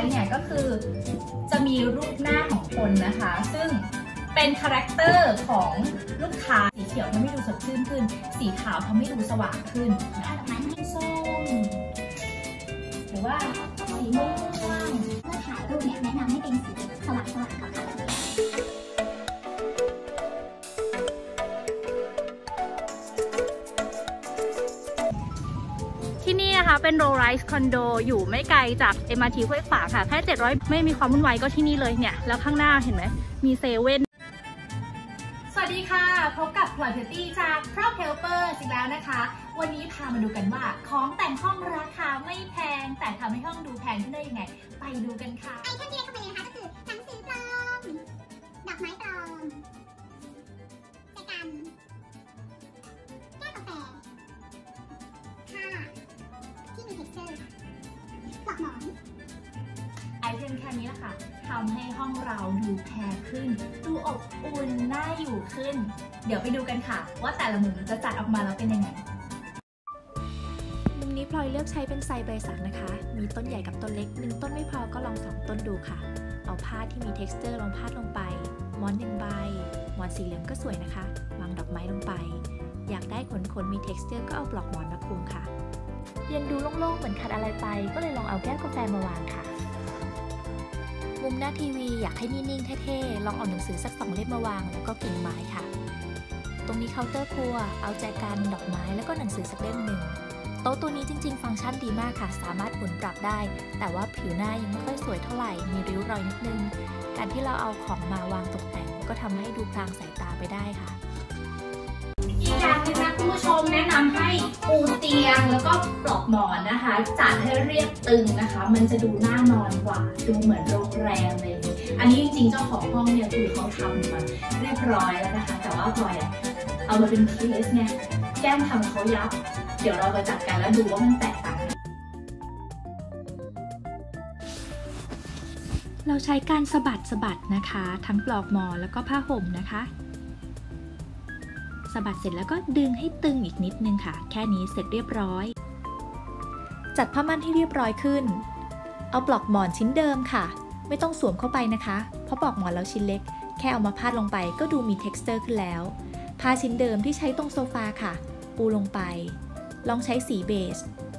เนี่ยก็คือจะมีรูปหน้าของคนนะคะซึ่งเป็นคาแรคเตอร์ของลูกค้าสีเขียวทำให้ดูสดชื่นขึ้นสีขาวทำให้ดูสว่างขึ้นสีส้มหรือว่าสีม่วงเมื่อถ่ายรูปเนี่ยแนะนำให้เป็นสีสว่างๆค่ะที่นี่นะคะเป็นโรไรส์คอนโดอยู่ไม่ไกลจาก MRT ห้วยขวางค่ะแค่700ไม่มีความวุ่นวายก็ที่นี่เลยเนี่ยแล้วข้างหน้าเห็นไหมมีเซเว่นสวัสดีค่ะพบกับพลอยเพอร์ตี้จาก Prop Helper อีกแล้วนะคะวันนี้พามาดูกันว่าของแต่งห้องราคาไม่แพงแต่ทำให้ห้องดูแพงขึ้นได้ยังไงไปดูกันค่ะไอเทมที่เข้าไปเลยนะคะก็คือหนังสือปลอมดอกไม้ปลอมแจกันแก้วกาแฟค่ะที่มี texture ปลอกหมอนไอเทมแค่นี้แหละค่ะทำให้ห้องเราดูแพงขึ้นดูอบอุ่นน่าอยู่ขึ้นเดี๋ยวไปดูกันค่ะว่าแต่ละมุมจะจัดออกมาแล้วเป็นยังไงมุมนี้พลอยเลือกใช้เป็นไซใบสักนะคะมีต้นใหญ่กับต้นเล็ก1ต้นไม่พอก็ลอง2ต้นดูค่ะเอาผ้าที่มี texture ลองพาดลงไปหมอน1ใบหมอนสีเหลืองก็สวยนะคะวางดอกไม้ลงไปอยากได้ขนมี texture ก็เอาปลอกหมอนมาคลุมค่ะยังดูโล่งๆเหมือนขาดอะไรไปก็เลยลองเอาแก้วกาแฟมาวางค่ะมุมหน้าทีวีอยากให้นิ่งๆเท่ๆลองเอาหนังสือสัก2เล่มมาวางแล้วก็กิ่งไม้ค่ะตรงนี้เคาน์เตอร์ครัวเอาแจกันดอกไม้แล้วก็หนังสือสักเล่มหนึ่งโต๊ะตัวนี้จริงๆฟังก์ชันดีมากค่ะสามารถหมุนปรับได้แต่ว่าผิวหน้ายังไม่ค่อยสวยเท่าไหร่มีริ้วรอยนิดนึงการที่เราเอาของมาวางตกแต่งก็ทำให้ดูพลางสายตาไปได้ค่ะอีกอย่างนึงนะคุณผู้ชมแนะนำให้ปูเตียงแล้วก็ปลอกหมอนนะคะจัดให้เรียบตึงนะคะมันจะดูน่านอนกว่าดูเหมือนโรงแรมเลยอันนี้จริงๆเจ้าของห้องเนี่ยคือเขาทำมาเรียบร้อยแล้วนะคะแต่ว่าพลอยเอามาเป็นเคสเนี่ยแก้มทำเขายับเดี๋ยวเราไปจัดกันแล้วดูว่ามันแตกต่างกันเราใช้การสะบัดนะคะทั้งปลอกหมอนแล้วก็ผ้าห่มนะคะสะบัดเสร็จแล้วก็ดึงให้ตึงอีกนิดนึงค่ะแค่นี้เสร็จเรียบร้อยจัดผ้าม่านให้เรียบร้อยขึ้นเอาปลอกหมอนชิ้นเดิมค่ะไม่ต้องสวมเข้าไปนะคะเพราะปลอกหมอนเราชิ้นเล็กแค่เอามาพาดลงไปก็ดูมี texture ขึ้นแล้วผ้าชิ้นเดิมที่ใช้ตรงโซฟาค่ะปูลงไปลองใช้สีเบจ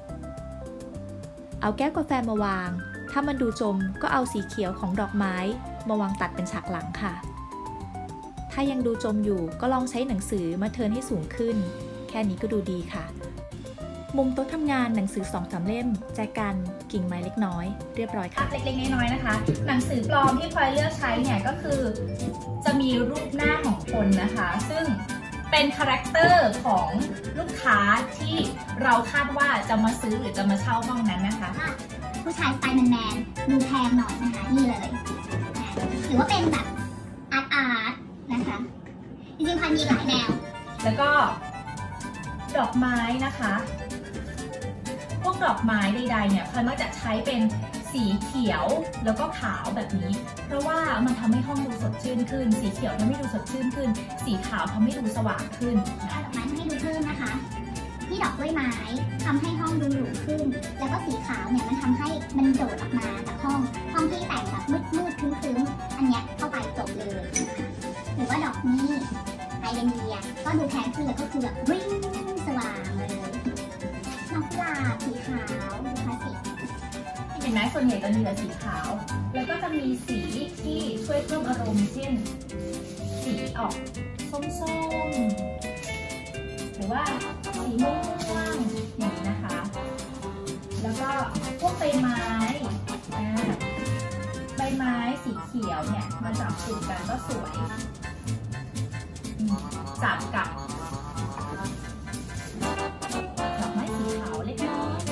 เอาแก้วกาแฟมาวางถ้ามันดูจมก็เอาสีเขียวของดอกไม้มาวางตัดเป็นฉากหลังค่ะถ้ายังดูจมอยู่ก็ลองใช้หนังสือมาเทิร์นให้สูงขึ้นแค่นี้ก็ดูดีค่ะมุมโต๊ะทำงานหนังสือ 2-3 เล่มแจกันกิ่งไม้เล็กน้อยเรียบร้อยค่ะเล็กๆน้อยๆนะคะหนังสือปลอมที่พลอยเลือกใช้เนี่ยก็คือจะมีรูปหน้าของคนนะคะซึ่งเป็นคาแรคเตอร์ของลูกค้าที่เราคาดว่าจะมาซื้อหรือจะมาเช่าห้องนั้นนะคะผู้ชายสไตล์แมนๆดูแพงหน่อยนะคะนี่เลยหรือว่าเป็นแบบอาร์ตนะคะจริงๆพลอยมีหลายแนวแล้วก็ดอกไม้นะคะพวกดอกไม้ใดๆเนี่ยพลอยมักจะใช้เป็นสีเขียวแล้วก็ขาวแบบนี้เพราะว่ามันทำให้ห้องดูสดชื่นขึ้นสีเขียวทำให้ดูสดชื่นขึ้นสีขาวทำให้ดูสว่างขึ้นดอกไม้ให้ดูเพิ่มนะคะที่ดอกกล้วยไม้ทำให้ห้องดูหรูขึ้นแล้วก็สีขาวเนี่ยมันทำให้มันโดดออกมาจากห้องที่แต่งแบบมืดๆครึ้มๆอันเนี้ยเข้าไปจบเลยหรือว่าดอกนี้ไอเดนเดียก็ดูแพงขึ้นแล้วก็คือแบบวิ่งสว่างเลยดอกกุหลาบสีขาวดูคลาสสิกเห็นไหมส่วนใหญ่จะมีแต่สีขาวแล้วก็จะมีสีที่ช่วยเพิ่มอารมณ์เช่นสีออกส้มๆหรือว่าสีม่วงอย่างนี้นะคะแล้วก็พวกใบไม้สีเขียวเนี่ยมาจับกลุ่มกันก็สวยจับกับดอกไม้สีขาวเล็กน้อย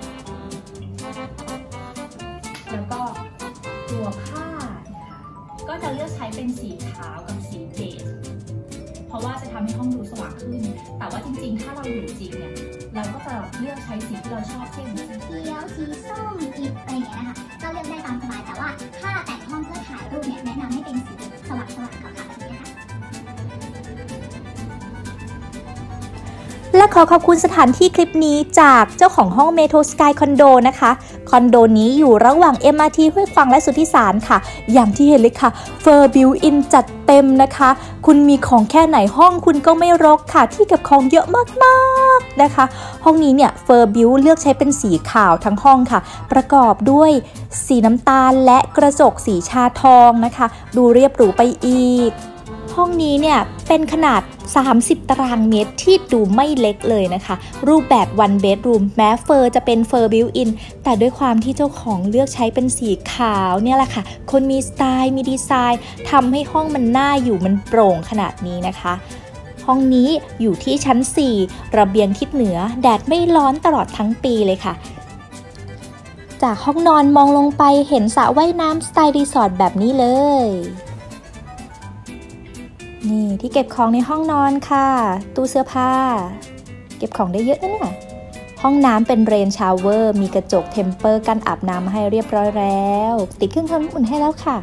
แล้วก็ตัวผ้านะคะก็จะเลือกใช้เป็นสีขาวกับสีเบจเพราะว่าจะทำให้ห้องดูสว่างขึ้นแต่ว่าจริงๆถ้าเราอยู่จริงเนี่ยเราก็จะเลือกใช้สีที่เราชอบเช่นสีเขียวสีส้มอิฐอะไรอย่างเงี้ยนะคะก็เลือกได้ตามสบายแต่ว่าถ้าแต่งห้องเพื่อถ่ายรูปเนี่ยแนะนำให้เป็นสีสว่างๆขาวๆแบบนี้ค่ะและขอขอบคุณสถานที่คลิปนี้จากเจ้าของห้องเมโทรสกายคอนโดนะคะคอนโดนี้อยู่ระหว่าง MRT ห้วยขวางและสุทธิสารค่ะอย่างที่เห็นเลยค่ะเฟอร์บิวอินจัดเต็มนะคะคุณมีของแค่ไหนห้องคุณก็ไม่รกค่ะที่เก็บของเยอะมากๆนะคะห้องนี้เนี่ยเฟอร์บิวเลือกใช้เป็นสีขาวทั้งห้องค่ะประกอบด้วยสีน้ำตาลและกระจกสีชาทองนะคะดูเรียบหรูไปอีกห้องนี้เนี่ยเป็นขนาด30 ตารางเมตรที่ดูไม่เล็กเลยนะคะรูปแบบ one bedroom แม้เฟอร์จะเป็นเฟอร์บิวอินแต่ด้วยความที่เจ้าของเลือกใช้เป็นสีขาวเนี่ยแหละค่ะคนมีสไตล์มีดีไซน์ทำให้ห้องมันน่าอยู่มันโปร่งขนาดนี้นะคะห้องนี้อยู่ที่ชั้น4ระเบียงทิศเหนือแดดไม่ร้อนตลอดทั้งปีเลยค่ะจากห้องนอนมองลงไปเห็นสระว่ายน้ำสไตล์รีสอร์ทแบบนี้เลยนี่ที่เก็บของในห้องนอนค่ะตู้เสื้อผ้าเก็บของได้เยอะนะเนี่ยห้องน้ำเป็นเรนชาวเวอร์มีกระจกเทมเปอร์กันอาบน้ำมาให้เรียบร้อยแล้วติดเครื่องทำน้ำอุ่นให้แล้วค่ะ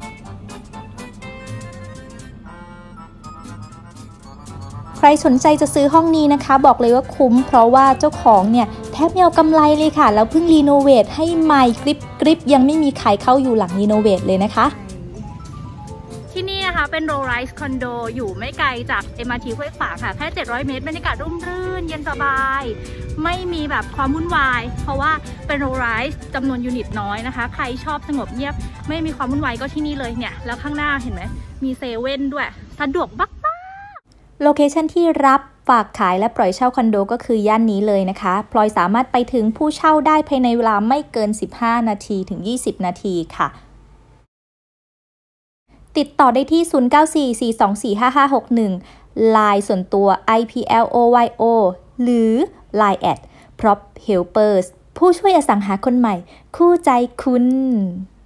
ใครสนใจจะซื้อห้องนี้นะคะบอกเลยว่าคุ้มเพราะว่าเจ้าของเนี่ยแทบไม่เอากำไรเลยค่ะแล้วเพิ่งรีโนเวทให้ใหม่กริบยังไม่มีใครเข้าอยู่หลังรีโนเวทเลยนะคะที่นี่นะคะเป็นโรไรส์คอนโดอยู่ไม่ไกลจาก MRT ห้วยขวางค่ะแค่700 เมตรบรรยากาศร่มรื่นเย็นสบายไม่มีแบบความวุ่นวายเพราะว่าเป็นโรไรส์จำนวนยูนิตน้อยนะคะใครชอบสงบเงียบไม่มีความวุ่นวายก็ที่นี่เลยเนี่ยแล้วข้างหน้าเห็นไหมมีเซเว่นด้วยสะดวกมากโลเคชันที่รับฝากขายและปล่อยเช่าคอนโดก็คือย่านนี้เลยนะคะพลอยสามารถไปถึงผู้เช่าได้ภายในเวลาไม่เกิน15 นาทีถึง20 นาทีค่ะติดต่อได้ที่ 0944245561 Line ส่วนตัว IPLOYO หรือ Line Prop Helpers ผู้ช่วยอสังหาคนใหม่คู่ใจคุณ